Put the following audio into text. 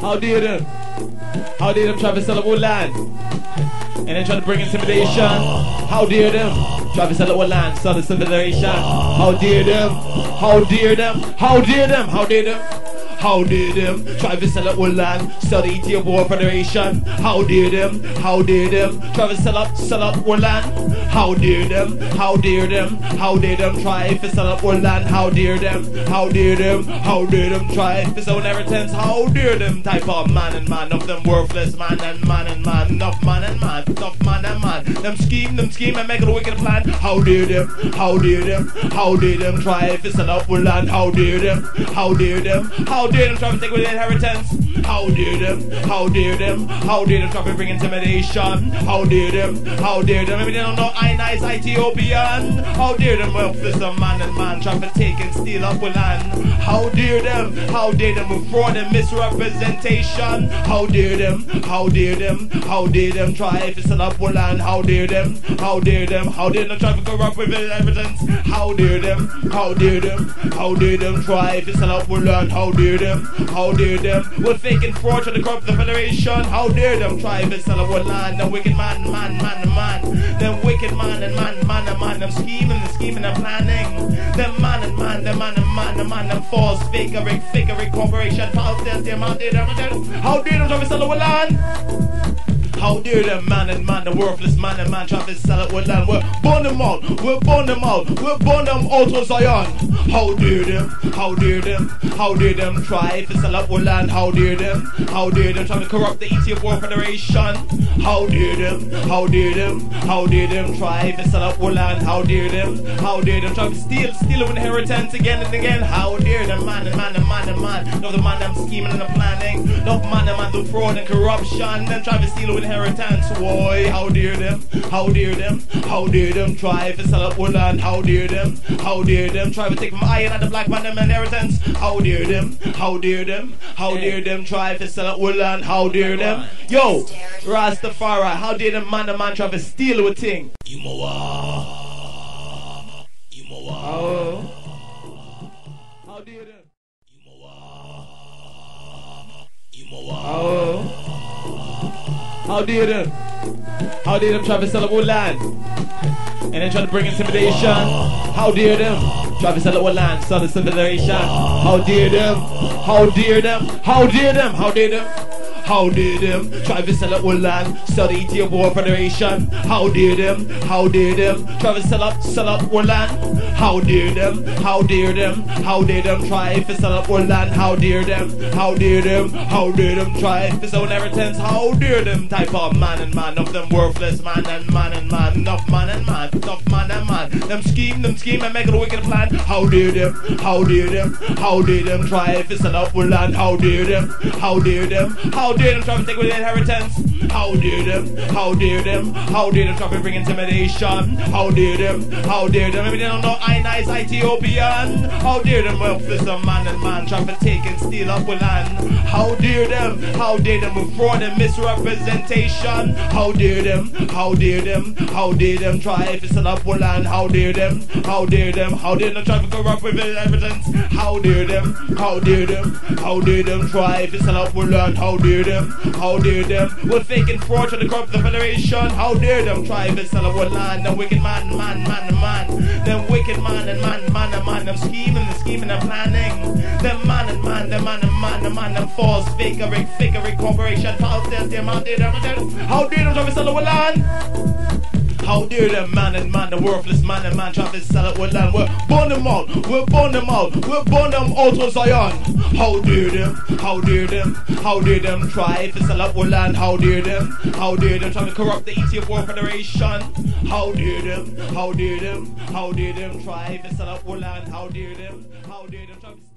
How dare them? How dare them try to sell up our land? And then try to bring intimidation. How dare them? Try to sell up our land, sell the civilization. How dare them? How dare them? How dare them? How dare them? How dare them try to sell up our land, sell the Ethiopian War Federation? How dare them? How dare them try to sell up our land? How dare them? How dare them? How dare them try to sell up our land? How dare them? How dare them? How dare them try to sell inheritance? How dare them type of man and man of them worthless man and man and man, enough man and man, enough man and man. Them scheme and make a wicked plan. How dare them? How dare them? How dare them try to sell up our land? How dare them? How dare them? How dare them try to take away the inheritance? How dare them? How dare them? How dare them try to bring intimidation? How dare them? How dare them? Maybe they don't know I nice Ethiopian. How dare them worthless man and man try to take and steal up our land? How dare them? How dare them with fraud and misrepresentation? How dare them? How dare them? How dare them try to sell up our land? How dare them? How dare them? How dare them try to corrupt with evidence? How dare them? How dare them? How dare them try to sell up our land? How dare them? How dare them? We're faking fraud to the corrupt the federation. How dare them try to sell up our land? The wicked man. Them wicked man and man. Them scheming and planning. Them man and man. Them false fakery corporation. How dare them? How dare them try to sell our land? How dare them man and man, the worthless man and man try to sell it with land? We're burn them out, we'll burn them out, we'll burn them out of Zion. How dare them? How dare them? How dare them try to sell up with land? How dare them? How dare them try to corrupt the Ethiopian War Federation? How dare them? How dare them? How dare them try to sell up with land? How dare them? How dare them try to steal of inheritance again and again? How dare them man and man? No, the man them scheming and the planning. No man do fraud and corruption. Them try to steal of inheritance. Why? How dare them? How dare them? How dare them try to sell up our land? How dare them? How dare them try to take from iron and the black man them inheritance? How dare them? How dare them? How dare them try to sell up our land? How dare them? Yo, Rastafari, how dare them man try to steal our thing? You how dare them? How dare them? How dare them try to sell up our land? And then try to bring intimidation? How dare them? Try to sell up our land, sell the civilization? How dare them? How dare them? How dare them? How dare them? How dare them try to sell up our land, sell the Ethiopian War Federation? How dare them? How dare them try to sell up our land? How dare them? How dare them? How dare them try to sell up our land? How dare them? How dare them? How dare them try to sell inheritance? How dare them type of man and man of them worthless man and man, enough man and man, enough man and man. Them scheme and make a wicked plan. How dare them? How dare them? How dare them try to sell up our land? How dare them? How dare them? How dare them try to take away the inheritance? How dare them? How dare them? How dare them try to bring intimidation? How dare them? How dare them? Maybe they don't know I nice Ethiopian. How dare them worthless man and man try to take and steal up our land? How dare them? How dare them with fraud and misrepresentation? How dare them? How dare them? How dare them try to sell up our land? How dare them? How dare them? How dare them try to corrupt with evidence? How dare them? How dare them? How dare them try to sell up our land? How dare them? How dare them? We're faking fraud to the corrupt the federation. How dare them try to sell our land? The wicked man. Them wicked man and man. Them scheming and planning. Them man and man. Them false fakery corporation. How dare them? How dare them? How dare them try to sell our land? How dare them man and man, the worthless man and man try to sell it with land? We'll burn them out, we'll burn them out, we'll burn them out of Zion. How dare them? How dare them? How dare them try to sell up our land? How dare them? How dare them try to corrupt the Ethiopian War Federation? How dare them? How dare them? How dare them try to sell up our land? How dare them? How dare them try to